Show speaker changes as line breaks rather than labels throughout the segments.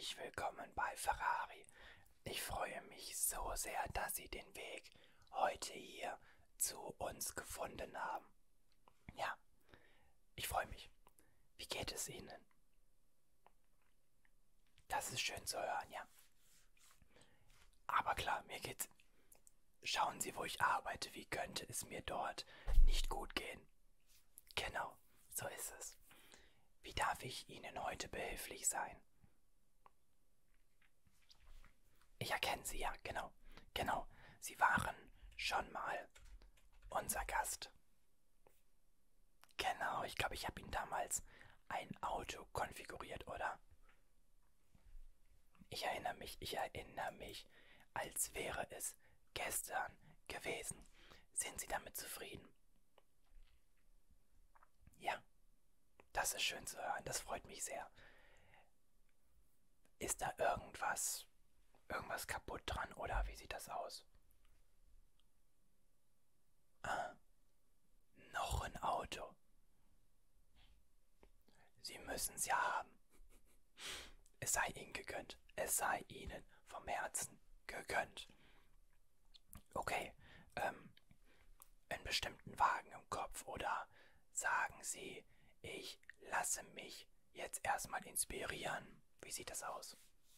herzlich willkommen bei Ferrari. Ich freue mich so sehr, dass Sie den Weg heute hier zu uns gefunden haben. Ja, ich freue mich. Wie geht es Ihnen? Das ist schön zu hören, ja. Aber klar, mir geht's. Schauen Sie, wo ich arbeite. Wie könnte es mir dort nicht gut gehen? Genau, so ist es. Wie darf ich Ihnen heute behilflich sein? Ich erkenne Sie, ja, genau. Genau, Sie waren schon mal unser Gast. Genau, ich glaube, ich habe Ihnen damals ein Auto konfiguriert, oder? Ich erinnere mich, als wäre es gestern gewesen. Sind Sie damit zufrieden? Ja, das ist schön zu hören, das freut mich sehr. Ist da irgendwas kaputt dran oder wie sieht das aus? Ah, noch ein Auto. Sie müssen es ja haben. Es sei Ihnen gegönnt. Es sei Ihnen vom Herzen gegönnt. Okay, einen bestimmten Wagen im Kopf oder sagen Sie, ich lasse mich jetzt erstmal inspirieren. Wie sieht das aus?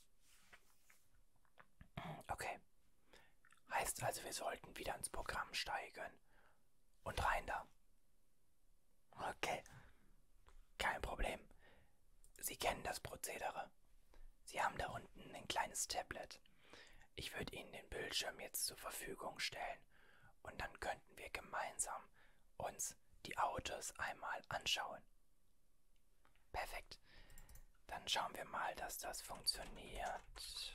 Okay, heißt also, wir sollten wieder ins Programm steigen und rein da. Okay, kein Problem. Sie kennen das Prozedere. Sie haben da unten ein kleines Tablet. Ich würde Ihnen den Bildschirm jetzt zur Verfügung stellen und dann könnten wir gemeinsam uns die Autos einmal anschauen. Perfekt. Dann schauen wir mal, dass das funktioniert.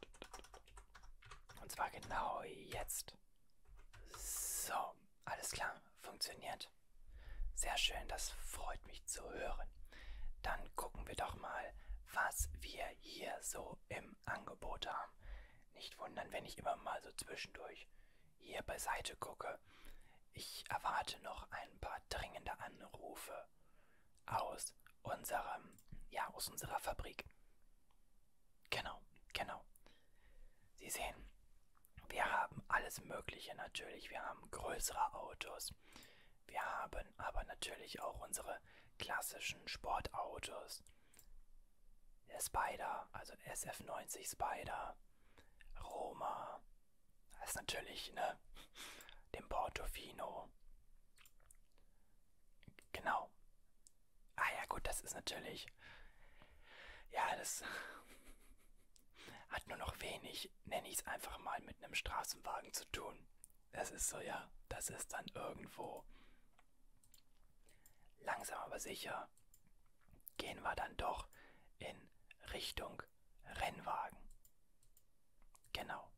Und zwar genau jetzt. So, alles klar, funktioniert. Sehr schön, das freut mich zu hören. Dann gucken wir doch mal, was wir hier so im Angebot haben. Nicht wundern, wenn ich immer mal so zwischendurch hier beiseite gucke. Ich erwarte noch ein paar dringende Anrufe aus aus unserer Fabrik. Genau, genau. Sie sehen, wir haben alles Mögliche natürlich. Wir haben größere Autos. Wir haben aber natürlich auch unsere klassischen Sportautos. Der Spider, also SF90 Spider, Roma, das ist natürlich, ne, dem Portofino. Genau. Ah ja gut, das ist natürlich, ja, das hat nur noch wenig, nenne ich es einfach mal, mit einem Straßenwagen zu tun. Das ist so, ja, das ist dann irgendwo langsam aber sicher gehen wir dann doch in Richtung Rennwagen. Genau.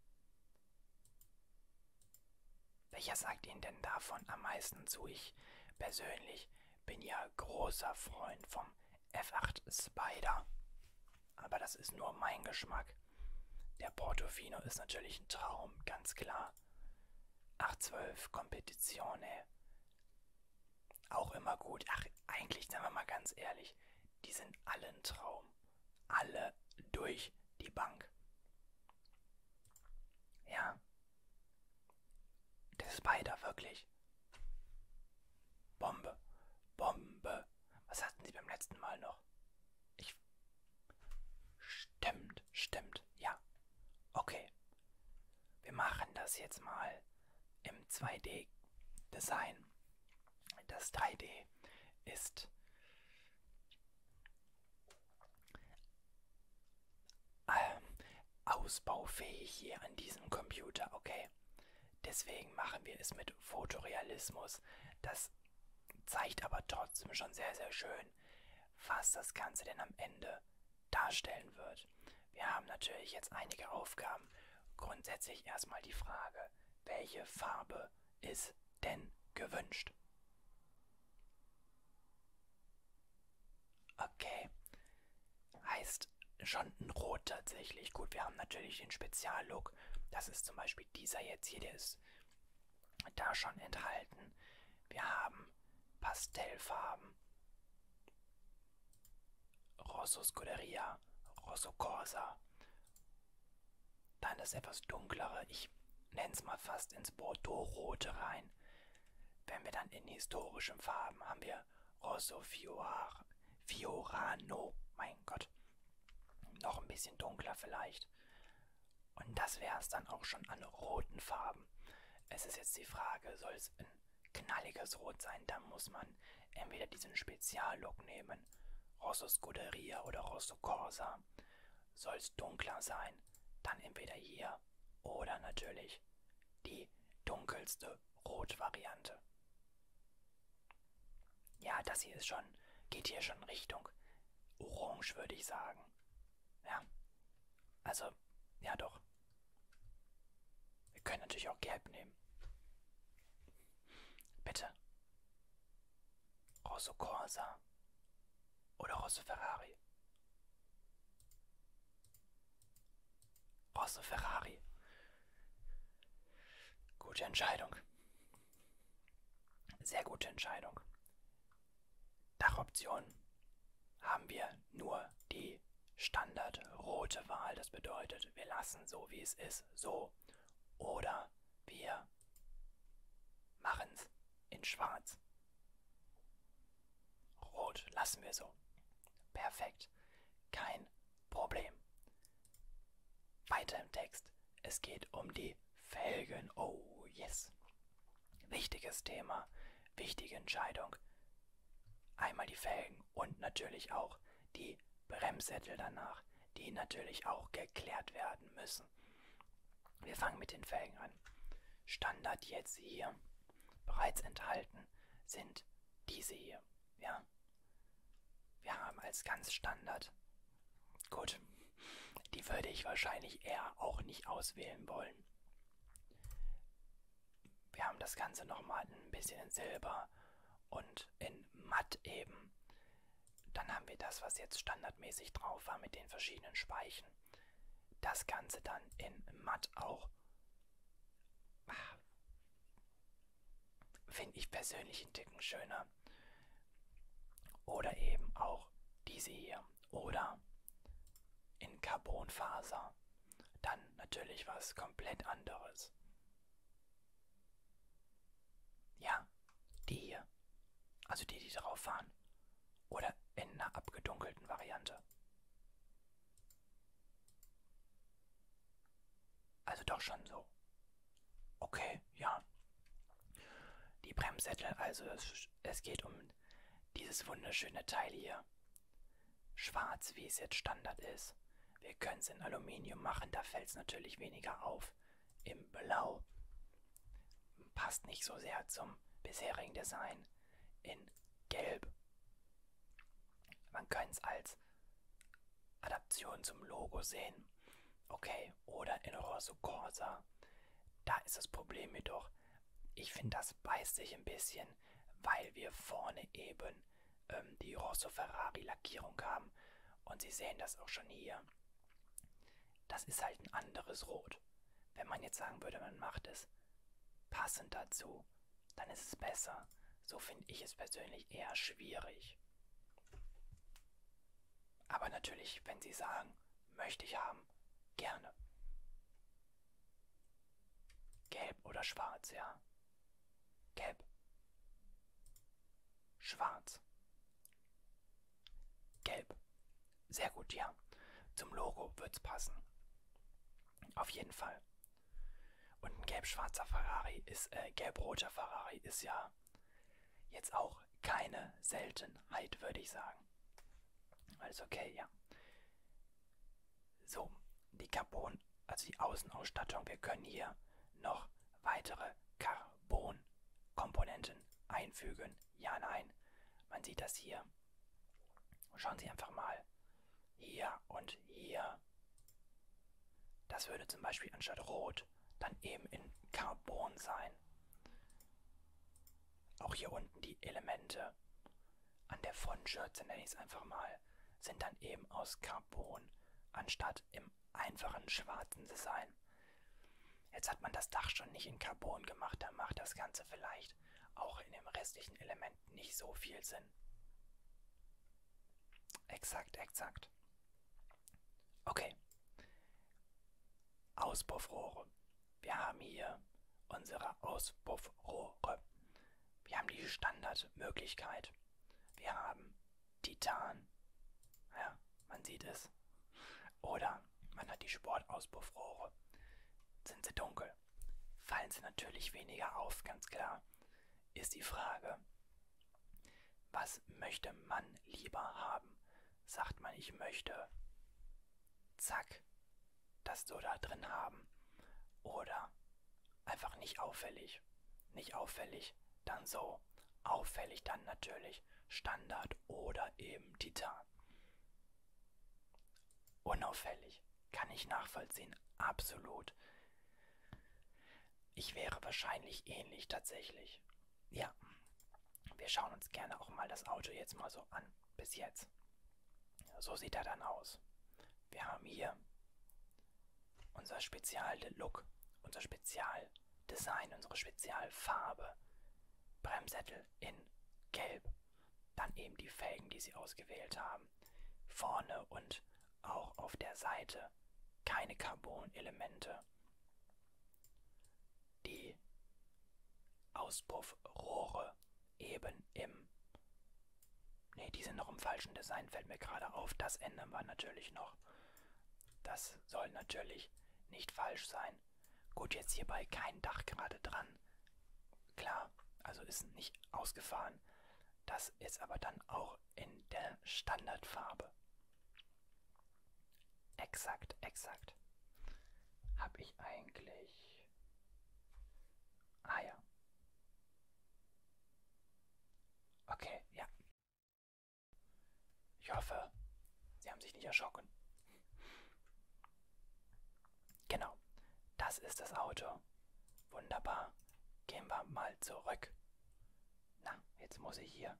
Welcher sagt Ihnen denn davon am meisten zu? Ich persönlich bin ja großer Freund vom F8 Spider. Aber das ist nur mein Geschmack. Der Portofino ist natürlich ein Traum, ganz klar. 812 Competizione. Auch immer gut. Ach, eigentlich, sagen wir mal ganz ehrlich, die sind alle ein Traum. Alle durch die Bank. Ja. Der Spider, wirklich. Bombe. Bombe. Was hatten Sie beim letzten Mal noch? Ich. Stimmt, stimmt, ja. Okay. Wir machen das jetzt mal im 2D-Design. Das 3D ist ausbaufähig hier an diesem Computer, okay? Deswegen machen wir es mit Fotorealismus. Das zeigt aber trotzdem schon sehr, sehr schön, was das Ganze denn am Ende darstellen wird. Wir haben natürlich jetzt einige Aufgaben. Grundsätzlich erstmal die Frage, welche Farbe ist denn gewünscht? Okay, heißt schon ein Rot tatsächlich. Gut, wir haben natürlich den Speziallook. Das ist zum Beispiel dieser jetzt hier, der ist da schon enthalten. Wir haben Pastellfarben. Rosso Scuderia, Rosso Corsa. Dann das etwas dunklere, ich nenne es mal fast ins Bordeaux-Rote rein. Wenn wir dann in historischen Farben haben wir Rosso Fiorano, mein Gott, noch ein bisschen dunkler vielleicht. Und das wäre es dann auch schon an roten Farben. Es ist jetzt die Frage, soll es ein knalliges Rot sein, dann muss man entweder diesen Speziallook nehmen, Rosso Scuderia oder Rosso Corsa. Soll es dunkler sein, dann entweder hier oder natürlich die dunkelste Rot-Variante. Ja, das hier ist schon, geht hier schon Richtung Orange, würde ich sagen. Ja, also, ja doch. Wir können natürlich auch Gelb nehmen. Bitte. Rosso Corsa oder Rosso Ferrari. Rosso Ferrari. Gute Entscheidung. Sehr gute Entscheidung. Dachoption haben wir nur die standardrote Wahl. Das bedeutet, wir lassen so wie es ist, so. Oder wir machen es in schwarz. Rot lassen wir so. Perfekt. Kein Problem. Weiter im Text. Es geht um die Felgen. Oh, yes. Wichtiges Thema. Wichtige Entscheidung. Einmal die Felgen und natürlich auch die Bremssättel danach, die natürlich auch geklärt werden müssen. Wir fangen mit den Felgen an. Standard jetzt hier, bereits enthalten, sind diese hier. Ja? Wir haben als ganz Standard, gut, die würde ich wahrscheinlich eher auch nicht auswählen wollen. Wir haben das Ganze nochmal ein bisschen in Silber und in Matt eben. Dann haben wir das, was jetzt standardmäßig drauf war mit den verschiedenen Speichen. Das Ganze dann in Matt auch. Finde ich persönlich einen Ticken schöner. Oder eben auch diese hier. Oder in Carbonfaser. Dann natürlich was komplett anderes. Ja, die hier. Also die drauf waren. Oder in einer abgedunkelten Variante. Also doch schon so. Okay, ja. Die Bremssättel, also es geht um dieses wunderschöne Teil hier. Schwarz, wie es jetzt Standard ist. Wir können es in Aluminium machen, da fällt es natürlich weniger auf. Im Blau passt nicht so sehr zum bisherigen Design. In Gelb. Man kann es als Adaption zum Logo sehen. Okay, oder in Rosso Corsa. Da ist das Problem jedoch, ich finde, das beißt sich ein bisschen, weil wir vorne eben die Rosso Ferrari Lackierung haben. Und Sie sehen das auch schon hier. Das ist halt ein anderes Rot. Wenn man jetzt sagen würde, man macht es passend dazu, dann ist es besser. So finde ich es persönlich eher schwierig. Aber natürlich, wenn Sie sagen, möchte ich haben, gerne. Gelb oder schwarz, ja. Gelb. Schwarz. Gelb. Sehr gut, ja. Zum Logo wird's passen. Auf jeden Fall. Und ein gelb-schwarzer Ferrari ist, gelb-roter Ferrari ist ja jetzt auch keine Seltenheit, würde ich sagen. Alles okay, ja. So, die Carbon, also die Außenausstattung, wir können hier noch weitere Carbon-Komponenten einfügen. Ja, nein. Man sieht das hier. Schauen Sie einfach mal. Hier und hier. Das würde zum Beispiel anstatt Rot dann eben in Carbon sein. Auch hier unten die Elemente an der Frontschürze, nenne ich es einfach mal, sind dann eben aus Carbon, anstatt im einfachen schwarzen Design. Jetzt hat man das Dach schon nicht in Carbon gemacht, dann macht das Ganze vielleicht auch in dem restlichen Element nicht so viel Sinn. Exakt, exakt. Okay, Auspuffrohre. Wir haben hier unsere Auspuffrohre. Wir haben die Standardmöglichkeit. Wir haben Titan. Ja, man sieht es. Oder man hat die Sportauspuffrohre. Sind sie dunkel? Fallen sie natürlich weniger auf, ganz klar. Ist die Frage, was möchte man lieber haben? Sagt man, ich möchte, zack, das so da drin haben. Oder einfach nicht auffällig. Nicht auffällig, dann so. Auffällig dann natürlich Standard oder eben Titan. Unauffällig. Kann ich nachvollziehen. Absolut. Ich wäre wahrscheinlich ähnlich tatsächlich. Ja. Wir schauen uns gerne auch mal das Auto jetzt mal so an. Bis jetzt. So sieht er dann aus. Wir haben hier unser Spezial-Look, unser Spezialdesign, unsere Spezialfarbe. Bremssättel in Gelb. Dann eben die Felgen, die sie ausgewählt haben. Vorne und auch auf der Seite keine Carbon-Elemente. Die Auspuffrohre eben im... Ne, die sind noch im falschen Design, fällt mir gerade auf. Das ändern wir natürlich noch. Das soll natürlich nicht falsch sein. Gut, jetzt hierbei kein Dach gerade dran. Klar, also ist nicht ausgefahren. Das ist aber dann auch in der Standardfarbe. Exakt, exakt. Habe ich eigentlich... Ah ja. Okay, ja. Ich hoffe, Sie haben sich nicht erschrocken. Genau, das ist das Auto. Wunderbar. Gehen wir mal zurück. Na, jetzt muss ich hier.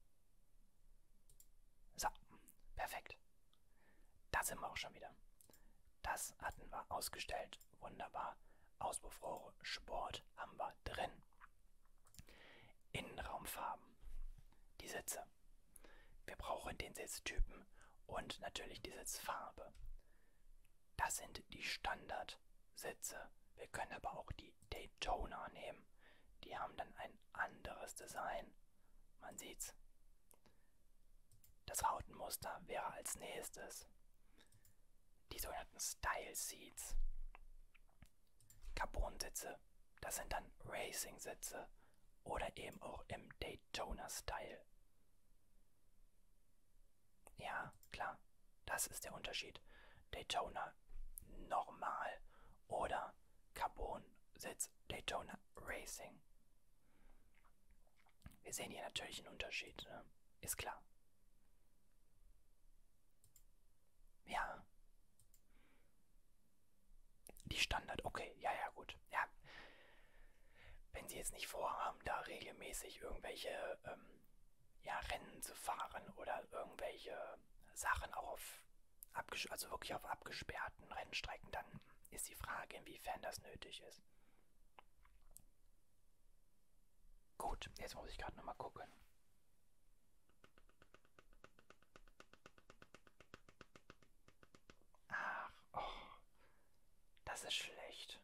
So, perfekt. Da sind wir auch schon wieder. Das hatten wir ausgestellt. Wunderbar. Auspuffrohre, Sport haben wir drin. Innenraumfarben. Die Sitze. Wir brauchen den Sitztypen und natürlich die Sitzfarbe. Das sind die Standardsitze. Wir können aber auch die Daytona nehmen. Die haben dann ein anderes Design. Man sieht's. Das Rautenmuster wäre als nächstes. Die sogenannten Style Seats. Carbon-Sitze. Das sind dann Racing-Sitze. Oder eben auch im Daytona-Style. Ja, klar. Das ist der Unterschied. Daytona normal oder Carbon-Sitz Daytona Racing. Wir sehen hier natürlich einen Unterschied, ne? Ist klar. Ja. Die Standard, okay, ja, ja, gut. Ja. Wenn Sie jetzt nicht vorhaben, da regelmäßig irgendwelche ja, Rennen zu fahren oder irgendwelche Sachen auch auf also wirklich auf abgesperrten Rennstrecken, dann ist die Frage, inwiefern das nötig ist. Gut, jetzt muss ich gerade nochmal gucken. Ach, oh, das ist schlecht.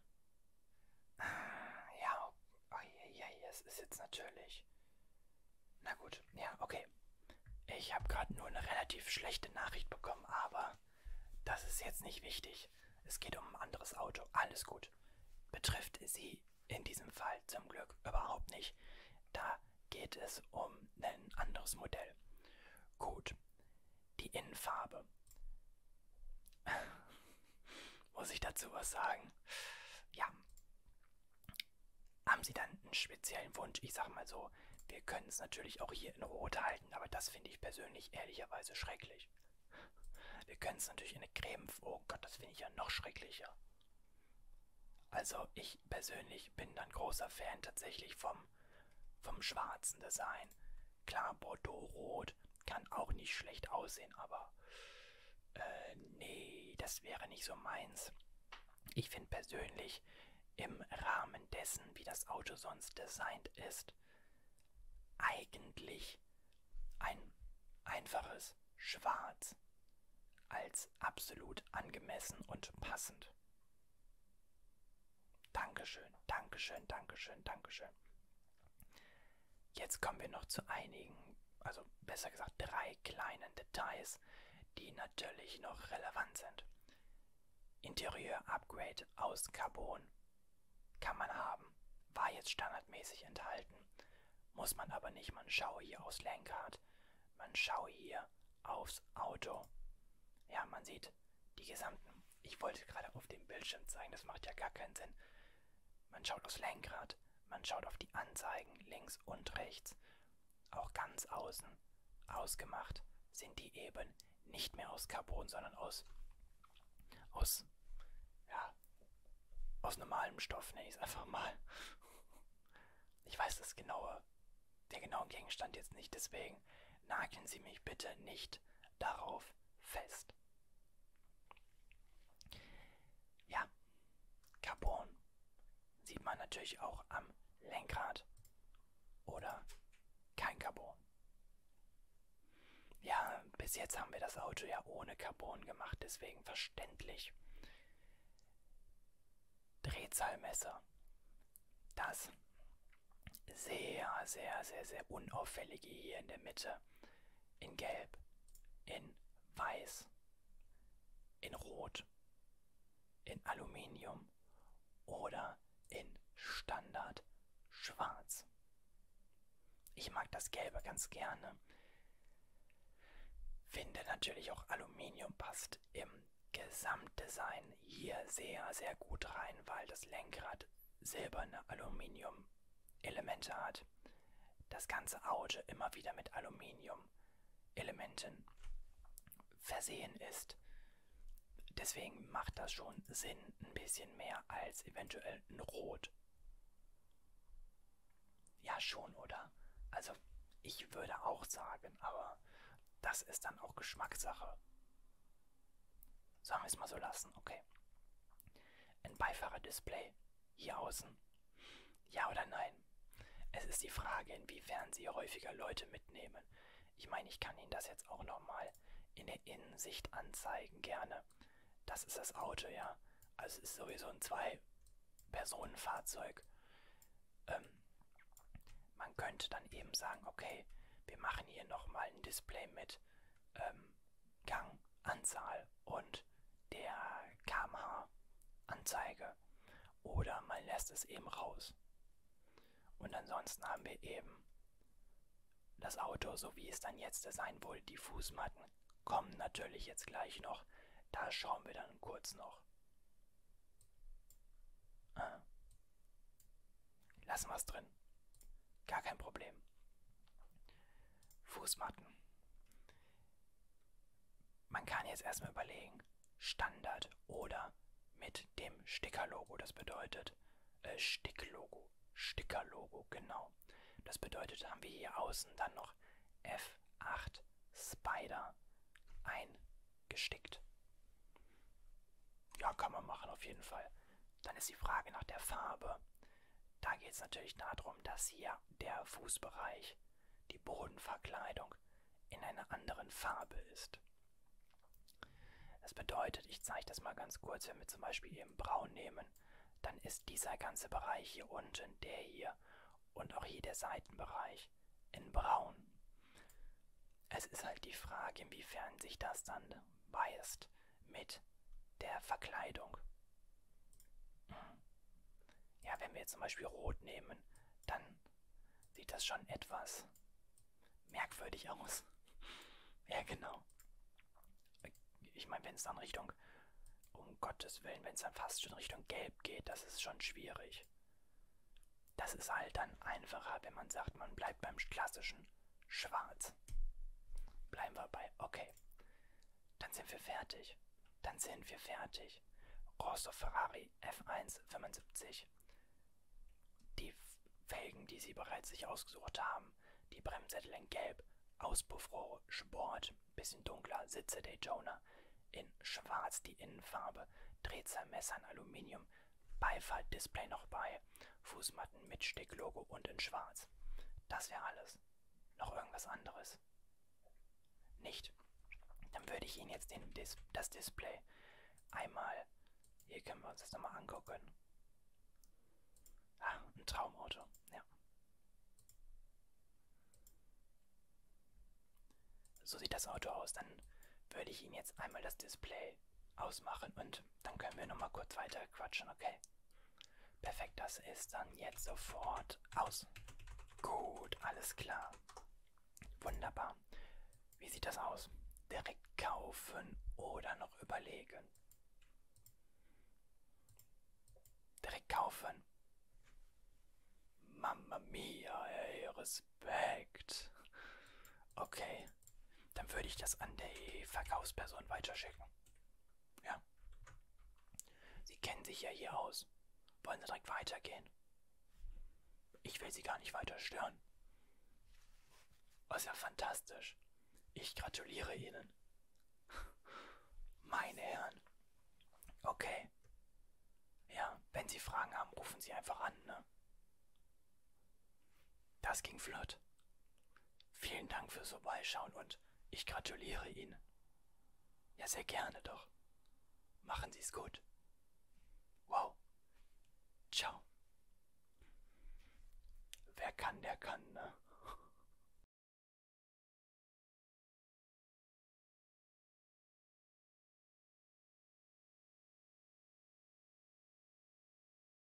Ja, oh, ja, es ist jetzt natürlich... Na gut, ja, okay. Ich habe gerade nur eine relativ schlechte Nachricht bekommen, aber das ist jetzt nicht wichtig. Es geht um ein anderes Auto. Alles gut. Betrifft Sie in diesem Fall zum Glück überhaupt nicht. Da geht es um ein anderes Modell. Gut. Die Innenfarbe. Muss ich dazu was sagen? Ja. Haben Sie dann einen speziellen Wunsch? Ich sag mal so, wir können es natürlich auch hier in Rot halten, aber das finde ich persönlich ehrlicherweise schrecklich. Wir können es natürlich in eine Creme... Oh Gott, das finde ich ja noch schrecklicher. Also ich persönlich bin dann großer Fan tatsächlich vom schwarzen Design. Klar, Bordeaux-Rot kann auch nicht schlecht aussehen, aber nee, das wäre nicht so meins. Ich finde persönlich im Rahmen dessen, wie das Auto sonst designt ist, eigentlich ein einfaches Schwarz als absolut angemessen und passend. Dankeschön, Dankeschön, Dankeschön, Dankeschön. Jetzt kommen wir noch zu einigen, also besser gesagt 3 kleinen Details, die natürlich noch relevant sind. Interieur-Upgrade aus Carbon kann man haben, war jetzt standardmäßig enthalten, muss man aber nicht. Man schaue hier aufs Lenkrad, man schaue hier aufs Auto. Ja, man sieht die gesamten, ich wollte gerade auf dem Bildschirm zeigen, das macht ja gar keinen Sinn. Man schaut aufs Lenkrad, man schaut auf die Anzeigen links und rechts, auch ganz außen ausgemacht sind die eben nicht mehr aus Carbon, sondern aus normalem Stoff, nenne ich es einfach mal. Ich weiß den genauen Gegenstand jetzt nicht, deswegen nageln Sie mich bitte nicht darauf fest. Ja, Carbon sieht man natürlich auch am Lenkrad oder kein Carbon. Ja, bis jetzt haben wir das Auto ja ohne Carbon gemacht, deswegen verständlich. Drehzahlmesser. Das sehr unauffällige hier in der Mitte. In Gelb, in Weiß, in Rot, in Aluminium oder in Standard Schwarz. Ich mag das Gelbe ganz gerne. Finde natürlich auch Aluminium passt im Gesamtdesign hier sehr gut rein, weil das Lenkrad silberne Aluminium-Elemente hat. Das ganze Auto immer wieder mit Aluminium-Elementen versehen ist. Deswegen macht das schon Sinn, ein bisschen mehr als eventuell ein Rot. Ja, schon, oder? Also, ich würde auch sagen, aber das ist dann auch Geschmackssache. Sollen wir es mal so lassen? Okay. Ein Beifahrerdisplay hier außen. Ja oder nein? Es ist die Frage, inwiefern Sie häufiger Leute mitnehmen. Ich meine, ich kann Ihnen das jetzt auch nochmal in der Innensicht anzeigen, gerne. Das ist das Auto, ja. Also es ist sowieso ein 2-Personen-Fahrzeug. Man könnte dann eben sagen, okay, wir machen hier nochmal ein Display mit Ganganzahl und der kmh-Anzeige. Oder man lässt es eben raus. Und ansonsten haben wir eben das Auto, so wie es dann jetzt sein wohl. Die Fußmatten kommen natürlich jetzt gleich noch. Da schauen wir dann kurz noch. Lassen wir es drin. Gar kein Problem. Fußmatten. Man kann jetzt erstmal überlegen, Standard oder mit dem Stickerlogo. Das bedeutet Stickerlogo, genau. Das bedeutet, haben wir hier außen dann noch F8 Spider eingestickt. Ja, kann man machen auf jeden Fall. Dann ist die Frage nach der Farbe. Da geht es natürlich darum, dass hier der Fußbereich, die Bodenverkleidung in einer anderen Farbe ist. Das bedeutet, ich zeige das mal ganz kurz, wenn wir zum Beispiel eben braun nehmen, dann ist dieser ganze Bereich hier unten, der hier und auch hier der Seitenbereich in braun. Es ist halt die Frage, inwiefern sich das dann beißt mit der Verkleidung. Ja, wenn wir jetzt zum Beispiel rot nehmen, dann sieht das schon etwas merkwürdig aus. Ja, genau. Ich meine, wenn es dann Richtung, um Gottes Willen, wenn es dann fast schon Richtung Gelb geht, das ist schon schwierig. Das ist halt dann einfacher, wenn man sagt, man bleibt beim klassischen Schwarz. Bleiben wir bei, okay. Dann sind wir fertig. Rosso Ferrari F1 75. Die Felgen, die Sie bereits sich ausgesucht haben. Die Bremssättel in Gelb. Auspuffrohre Sport. Bisschen dunkler. Sitze Daytona. In Schwarz die Innenfarbe. Drehzahlmesser in Aluminium. Beifahrtdisplay noch bei. Fußmatten mit Sticklogo und in Schwarz. Das wäre alles. Noch irgendwas anderes? Nicht. Dann würde ich Ihnen jetzt das Display einmal, hier können wir uns das nochmal angucken. Ah, ein Traumauto, ja. So sieht das Auto aus. Dann würde ich Ihnen jetzt einmal das Display ausmachen und dann können wir nochmal kurz weiter quatschen, okay? Perfekt, das ist dann jetzt sofort aus. Gut, alles klar. Wunderbar. Wie sieht das aus? Direkt kaufen oder noch überlegen? Direkt kaufen. Mamma mia, ey, Respekt. Okay, dann würde ich das an die Verkaufsperson weiterschicken. Ja. Sie kennen sich ja hier aus. Wollen Sie direkt weitergehen? Ich will Sie gar nicht weiter stören. Oh, ist ja fantastisch. Ich gratuliere Ihnen. Meine Herren. Okay. Ja, wenn Sie Fragen haben, rufen Sie einfach an, ne? Das ging flott. Vielen Dank fürs Vorbeischauen und ich gratuliere Ihnen. Ja, sehr gerne doch. Machen Sie es gut. Wow. Ciao. Wer kann, der kann, ne?